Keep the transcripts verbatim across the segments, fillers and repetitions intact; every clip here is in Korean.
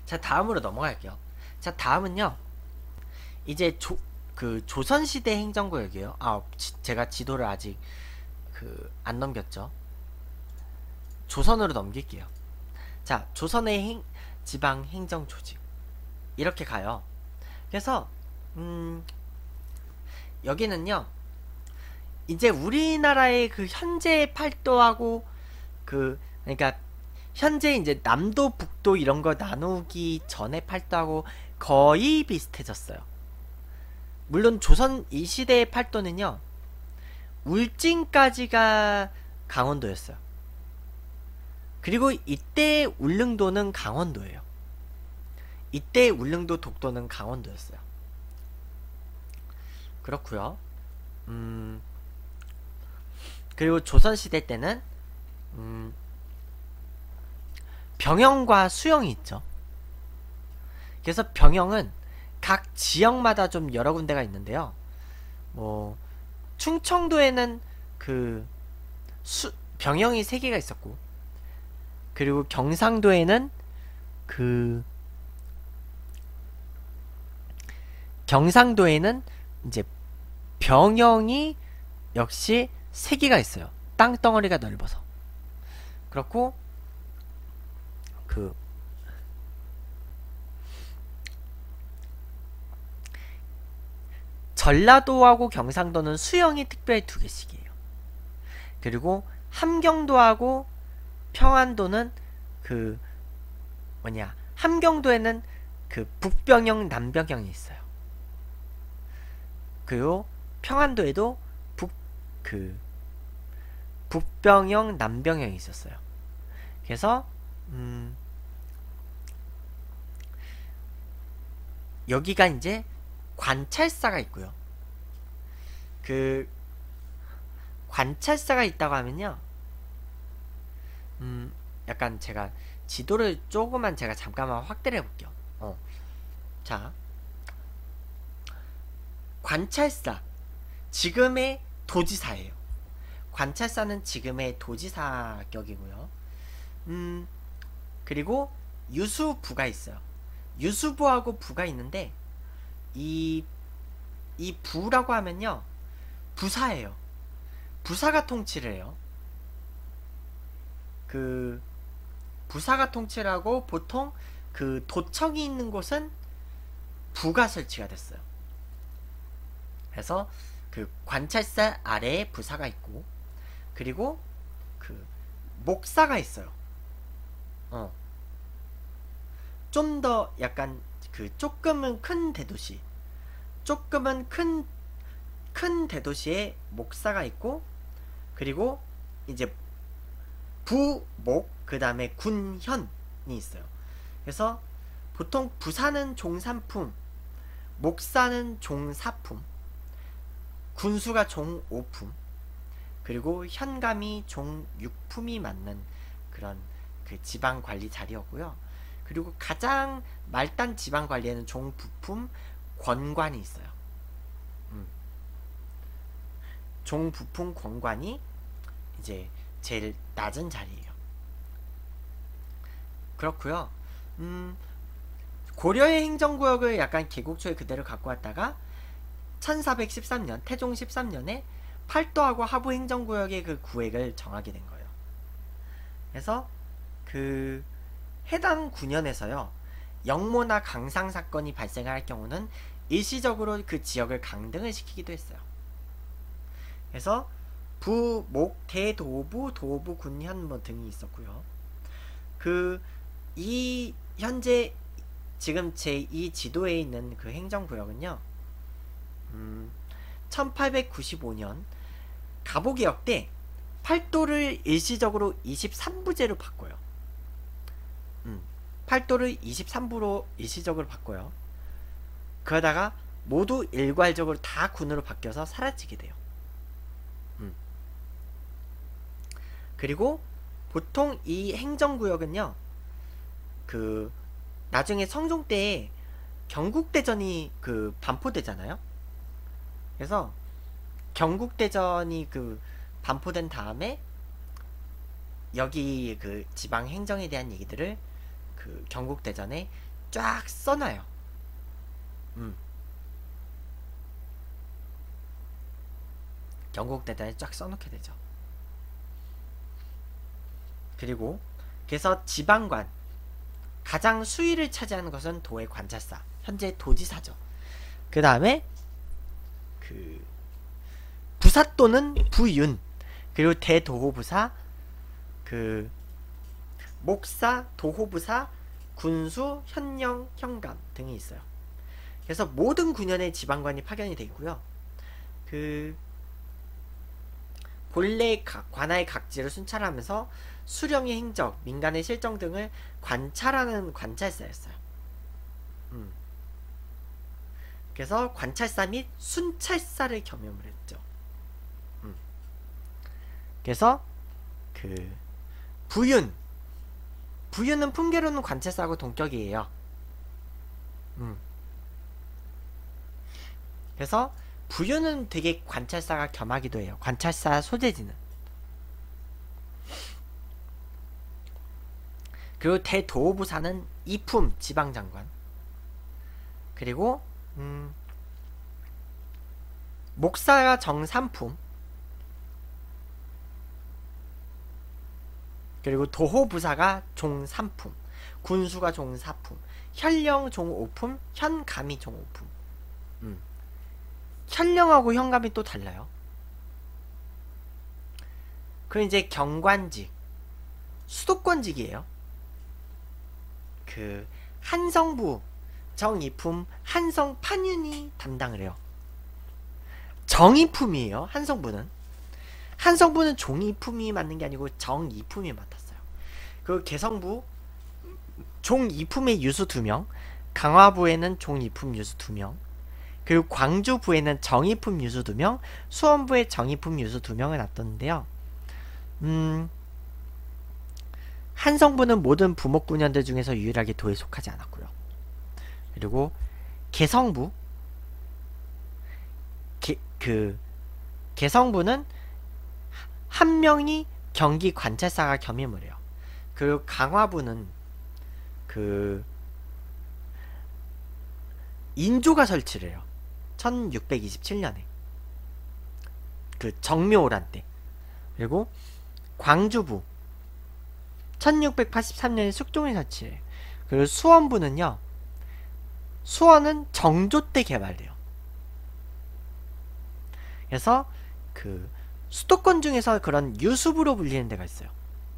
자, 다음으로 넘어갈게요. 자, 다음은요. 이제 조, 그 조선시대 행정구역이에요. 아, 지, 제가 지도를 아직 그 안 넘겼죠. 조선으로 넘길게요. 자, 조선의 행, 지방 행정 조직 이렇게 가요. 그래서 음, 여기는요. 이제 우리나라의 그 현재 팔도하고 그 그러니까 현재 이제 남도 북도 이런 거 나누기 전에 팔도하고 거의 비슷해졌어요. 물론 조선 이 시대의 팔도는요. 울진까지가 강원도였어요. 그리고 이때 울릉도는 강원도예요. 이때 울릉도 독도는 강원도였어요. 그렇고요. 음, 그리고 조선시대 때는 음, 병영과 수영이 있죠. 그래서 병영은 각 지역마다 좀 여러 군데가 있는데요. 뭐 충청도에는 그 수, 병영이 세 개가 있었고, 그리고 경상도에는 그 경상도에는 이제 병영이 역시 세 개가 있어요. 땅덩어리가 넓어서. 그렇고 그 전라도하고 경상도는 수영이 특별히 두 개씩이에요. 그리고 함경도하고 평안도는 그 뭐냐 함경도에는 그 북병영 남병영이 있어요. 그리고 평안도에도 북 그 북병영 남병영이 있었어요. 그래서 음 여기가 이제 관찰사가 있고요. 그 관찰사가 있다고 하면요. 음 약간 제가 지도를 조금만 제가 잠깐만 확대를 해볼게요. 어. 자, 관찰사 지금의 도지사예요. 관찰사는 지금의 도지사 격이고요. 음 그리고 유수부가 있어요. 유수부하고 부가 있는데 이, 이 부라고 하면요. 부사예요. 부사가 통치를 해요. 그 부사가 통치를 하고 보통 그 도청이 있는 곳은 부가 설치가 됐어요. 그래서 그 관찰사 아래에 부사가 있고, 그리고 그 목사가 있어요. 어. 좀 더 약간 그 조금은 큰 대도시, 조금은 큰, 큰 대도시에 목사가 있고, 그리고 이제 부목, 그 다음에 군현이 있어요. 그래서 보통 부사는 종삼품, 목사는 종사품, 군수가 종오품, 그리고 현감이 종육품이 맞는 그런 그 지방관리 자리였고요. 그리고 가장 말단 지방관리에는 종부품, 권관이 있어요. 음. 종부품, 권관이 이제 제일 낮은 자리예요. 그렇고요. 음, 고려의 행정구역을 약간 개국초에 그대로 갖고 왔다가 천사백십삼 년, 태종 십삼 년에 팔도하고 하부 행정구역의 그 구획을 정하게 된 거예요. 그래서 그 해당 구 년에서요. 영모나 강상 사건이 발생할 경우는 일시적으로 그 지역을 강등을 시키기도 했어요. 그래서 부, 목, 대, 도부, 도부, 군현 뭐 등이 있었고요. 그 이 현재 지금 제 이 지도에 있는 그 행정구역은요. 음, 천팔백구십오 년 갑오개혁 때 팔도를 일시적으로 이십삼 부제로 바꿔요. 음, 팔도를 이십삼 부로 일시적으로 바꿔요. 그러다가 모두 일괄적으로 다 군으로 바뀌어서 사라지게 돼요. 음. 그리고 보통 이 행정구역은요. 그 나중에 성종 때에 경국대전이 그 반포되잖아요. 그래서 경국대전이 그 반포된 다음에 여기 그 지방 행정에 대한 얘기들을 그 경국대전에 쫙 써놔요. 음. 경국대단에 쫙 써놓게 되죠. 그리고 그래서 지방관, 가장 수위를 차지하는 것은 도의 관찰사, 현재 도지사죠. 그 다음에 그 부사 또는 부윤, 그리고 대도호부사, 그 목사, 도호부사, 군수, 현령, 현감 등이 있어요. 그래서 모든 군현의 지방관이 파견이 되어 있고요. 그 본래 관할 각지를 순찰하면서 수령의 행적, 민간의 실정 등을 관찰하는 관찰사였어요. 음. 그래서 관찰사 및 순찰사를 겸임을 했죠. 음. 그래서 그 부윤, 부윤은 풍계로는 관찰사하고 동격이에요. 음. 그래서 부윤은 되게 관찰사가 겸하기도 해요. 관찰사 소재지는. 그리고 대도호부사는 이품 지방장관. 그리고 음, 목사가 정삼품. 그리고 도호부사가 종삼품, 군수가 종사품, 현령 종오품, 현감이 종오품. 음. 현령하고 현감이 또 달라요. 그리고 이제 경관직, 수도권직이에요. 그 한성부, 정이품, 한성 판윤이 담당을 해요. 정이품이에요. 한성부는. 한성부는 종이품이 맡는 게 아니고 정이품이 맡았어요. 그 개성부 종이품의 유수 두 명, 강화부에는 종이품 유수 두 명, 그리고 광주부에는 정이품 유수 두 명, 수원부에 정이품 유수 두 명을 놔뒀는데요. 음, 한성부는 모든 부목군현들 중에서 유일하게 도에 속하지 않았고요. 그리고 개성부, 개, 그 개성부는 한 명이 경기 관찰사가 겸임을 해요. 그리고 강화부는 그 인조가 설치를 해요. 천육백이십칠 년에 그 정묘오란 때. 그리고 광주부 천육백팔십삼 년에 숙종이 설치해요. 그리고 수원부는요, 수원은 정조 때 개발돼요. 그래서 그 수도권 중에서 그런 유수부로 불리는 데가 있어요.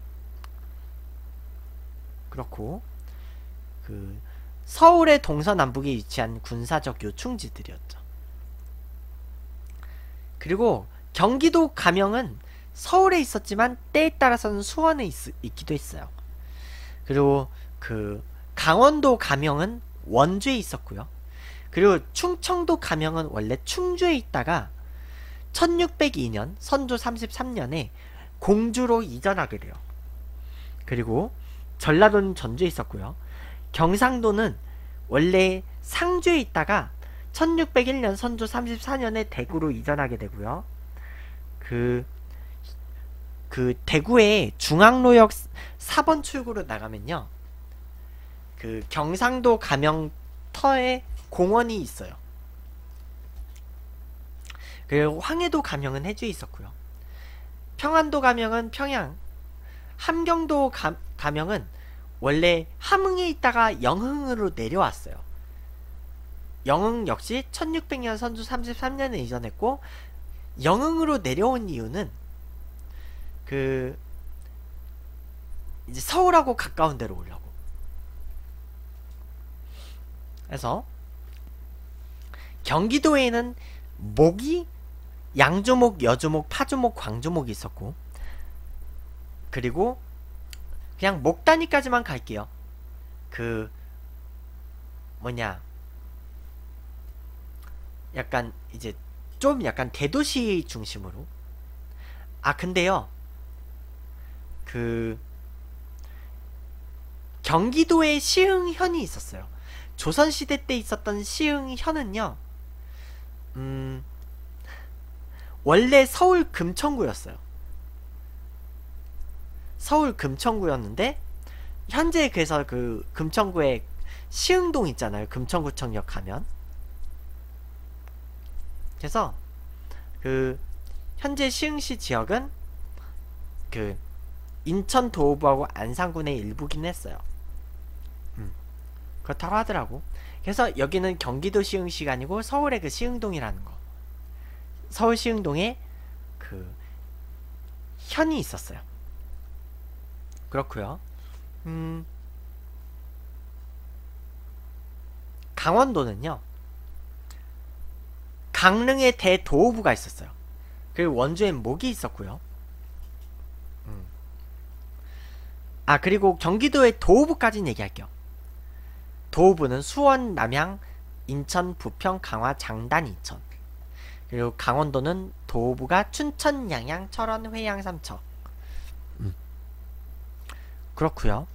그렇고 그 서울의 동서남북에 위치한 군사적 요충지들이었죠. 그리고 경기도 가명은 서울에 있었지만 때에 따라서는 수원에 있, 있기도 했어요. 그리고 그 강원도 가명은 원주에 있었고요. 그리고 충청도 가명은 원래 충주에 있다가 천육백이 년 선조 삼십삼 년에 공주로 이전하게 돼요. 그리고 전라도는 전주에 있었고요. 경상도는 원래 상주에 있다가 천육백일 년 선조 삼십사 년에 대구로 이전하게 되고요. 그, 그 대구에 중앙로역 사 번 출구로 나가면요, 그 경상도 가명터에 공원이 있어요. 그리고 황해도 가명은 해주에 있었고요. 평안도 가명은 평양, 함경도 가, 가명은 원래 함흥에 있다가 영흥으로 내려왔어요. 영흥 역시 천육백 년 선조 삼십삼 년에 이전했고, 영흥으로 내려온 이유는 그 이제 서울하고 가까운 데로 오려고. 그래서 경기도에는 목이 양조목, 여조목, 파조목, 광조목이 있었고, 그리고 그냥 목 단위까지만 갈게요. 그 뭐냐, 약간 이제 좀 약간 대도시 중심으로. 아 근데요, 그 경기도에 시흥현이 있었어요. 조선시대 때 있었던 시흥현은요, 음 원래 서울 금천구였어요. 서울 금천구였는데 현재 그래서 그 금천구에 시흥동 있잖아요. 금천구청역 가면. 그래서 그 현재 시흥시 지역은 그 인천 도호부하고 안산군의 일부긴 했어요. 음, 그렇다고 하더라고. 그래서 여기는 경기도 시흥시가 아니고 서울의 그 시흥동이라는 거. 서울 시흥동에 그 현이 있었어요. 그렇고요. 음, 강원도는요. 강릉에 대도호부가 있었어요. 그리고 원주엔 목이 있었고요. 음. 아 그리고 경기도의 도호부까지는 얘기할게요. 도호부는 수원, 남양, 인천, 부평, 강화, 장단, 이천. 그리고 강원도는 도호부가 춘천, 양양, 철원, 회양, 삼척. 음. 그렇고요.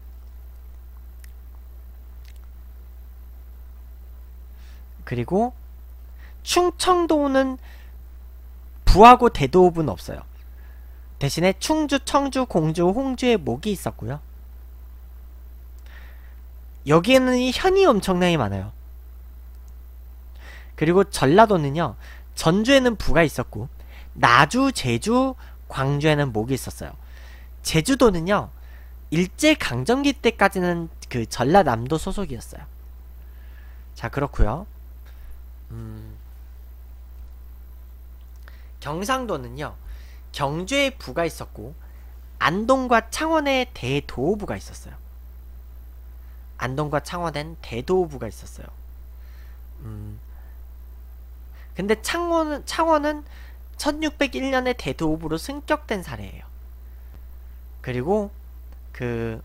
그리고 충청도는 부하고 대도호부는 없어요. 대신에 충주, 청주, 공주, 홍주에 목이 있었고요. 여기에는 이 현이 엄청나게 많아요. 그리고 전라도는요. 전주에는 부가 있었고 나주, 제주, 광주에는 목이 있었어요. 제주도는요. 일제강점기 때까지는 그 전라남도 소속이었어요. 자 그렇고요. 음, 경상도는요. 경주에 부가 있었고 안동과 창원에 대도호부가 있었어요. 안동과 창원엔 대도호부가 있었어요. 음, 근데 창원은, 창원은 천육백일 년에 대도호부로 승격된 사례예요. 그리고 그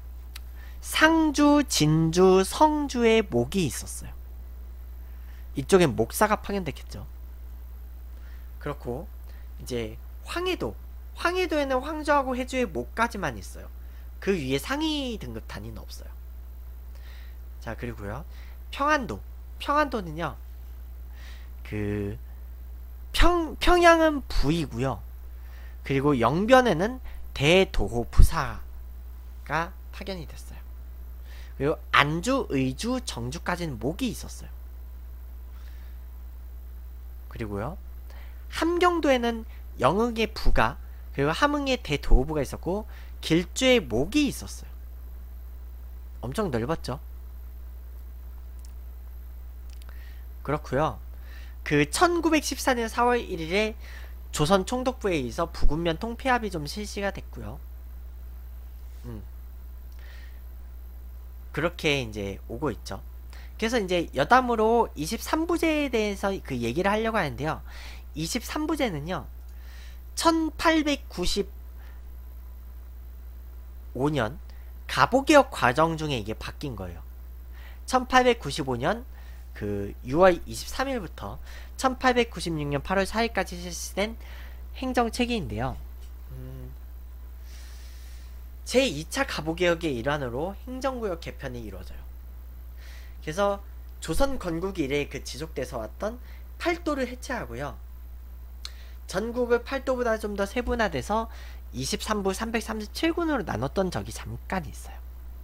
상주, 진주, 성주에 목이 있었어요. 이쪽엔 목사가 파견됐겠죠. 그렇고 이제 황해도 황해도에는 황주하고 해주의 목까지만 있어요. 그 위에 상위 등급 단위는 없어요. 자 그리고요 평안도 평안도는요 그 평, 평양은 부이고요. 그리고 영변에는 대도호 부사가 파견이 됐어요. 그리고 안주, 의주, 정주까지는 목이 있었어요. 그리고요 함경도에는 영흥의 부가 그리고 함흥의 대도호부가 있었고 길주의 목이 있었어요. 엄청 넓었죠. 그렇고요 그 천구백십사 년 사월 일일에 조선 총독부에 의해서 부군면 통폐합이 좀 실시가 됐고요. 음. 그렇게 이제 오고 있죠. 그래서 이제 여담으로 이십삼 부제에 대해서 그 얘기를 하려고 하는데요. 이십삼 부제는요. 천팔백구십오 년 가보개혁 과정 중에 이게 바뀐 거예요. 천팔백구십오 년 그 유월 이십삼일부터 천팔백구십육 년 팔월 사일까지 실시된 행정체계인데요. 음, 제이 차 가보개혁의 일환으로 행정구역 개편이 이루어져요. 그래서 조선 건국 이래 그 지속돼서 왔던 팔도를 해체하고요. 전국을 팔도보다 좀 더 세분화돼서 이십삼 부 삼백삼십칠 군으로 나눴던 적이 잠깐 있어요.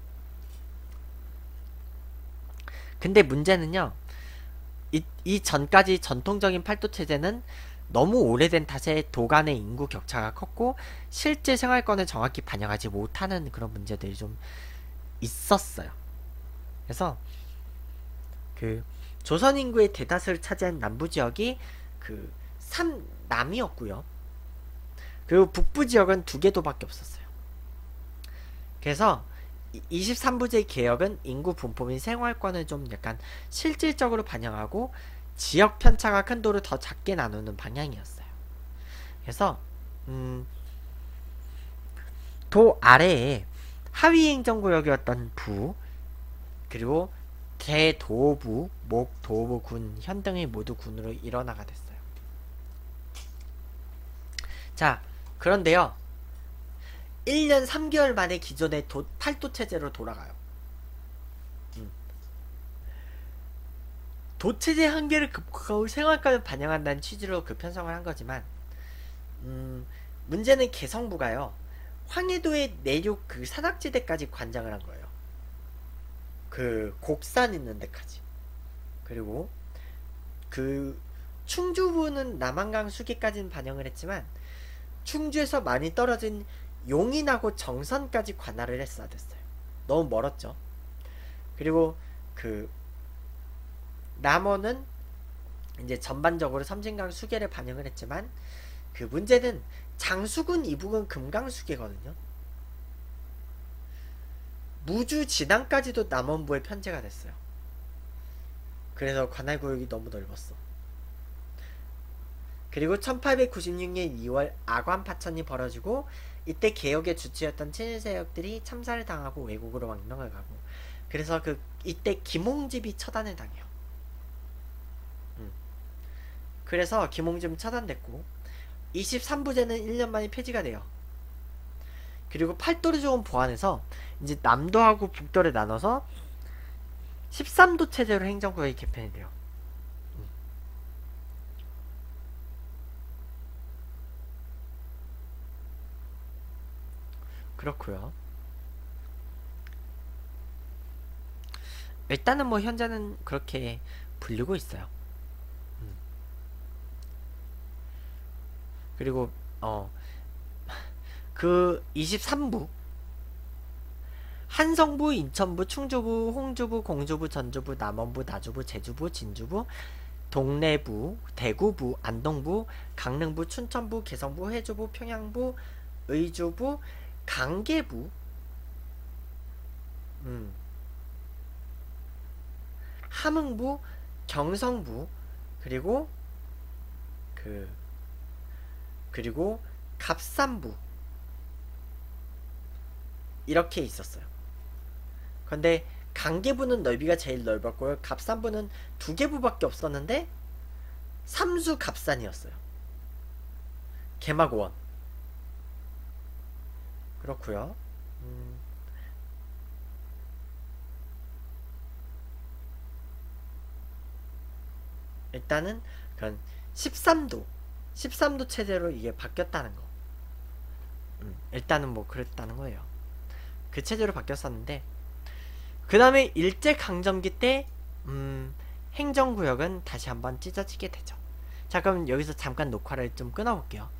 근데 문제는요. 이, 이 전까지 전통적인 팔도 체제는 너무 오래된 탓에 도간의 인구 격차가 컸고 실제 생활권을 정확히 반영하지 못하는 그런 문제들이 좀 있었어요. 그래서 그 조선 인구의 대다수를 차지한 남부 지역이 그 삼남이었고요. 그리고 북부 지역은 두 개도밖에 없었어요. 그래서 이십삼 부제 개혁은 인구 분포 및 생활권을 좀 약간 실질적으로 반영하고 지역 편차가 큰 도를 더 작게 나누는 방향이었어요. 그래서 음, 도 아래에 하위 행정구역이었던 부 그리고 대도부, 목, 도부, 군, 현 등이 모두 군으로 일원화가 됐어요. 자 그런데요. 일 년 삼 개월 만에 기존의 도, 팔도 체제로 돌아가요. 음. 도체제 한계를 극복하고 생활권을 반영한다는 취지로 그 편성을 한 거지만 음, 문제는 개성부가요. 황해도의 내륙 그 산악지대까지 관장을 한 거예요. 그 곡산 있는 데까지. 그리고 그 충주부는 남한강 수계까지는 반영을 했지만 충주에서 많이 떨어진 용인하고 정선까지 관할을 했어야 됐어요. 너무 멀었죠. 그리고 그 남원은 이제 전반적으로 섬진강 수계를 반영을 했지만 그 문제는 장수군 이북은 금강수계거든요. 무주 진안까지도 남원부에 편제가 됐어요. 그래서 관할구역이 너무 넓었어. 그리고 천팔백구십육 년 이월 아관 파천이 벌어지고 이때 개혁의 주체였던 친일세력들이 참사를 당하고 외국으로 망명을 가고 그래서 그 이때 김홍집이 처단을 당해요. 음. 그래서 김홍집은 처단됐고 이십삼 부제는 일 년 만에 폐지가 돼요. 그리고 팔도를 좋은 보안에서 이제 남도하고 북도를 나눠서 십삼 도 체제로 행정구역이 개편이 돼요. 음. 그렇고요. 일단은 뭐 현재는 그렇게 불리고 있어요. 음. 그리고 어 그 이십삼 부 한성부, 인천부, 충주부, 홍주부, 공주부, 전주부, 남원부, 나주부, 제주부, 진주부, 동래부, 대구부, 안동부, 강릉부, 춘천부, 개성부, 해주부, 평양부, 의주부, 강계부, 음, 함흥부, 경성부, 그리고 그 그리고 갑산부 이렇게 있었어요. 근데 강계부는 넓이가 제일 넓었고요. 갑산부는 두 개부밖에 없었는데 삼수 갑산이었어요. 개마고원. 그렇고요. 음, 일단은 그런 십삼 도 십삼 도 체제로 이게 바뀌었다는 거. 음, 일단은 뭐 그랬다는 거예요. 그 체제로 바뀌었었는데 그 다음에 일제강점기 때 음, 행정구역은 다시 한번 찢어지게 되죠. 자, 그럼 여기서 잠깐 녹화를 좀 끊어볼게요.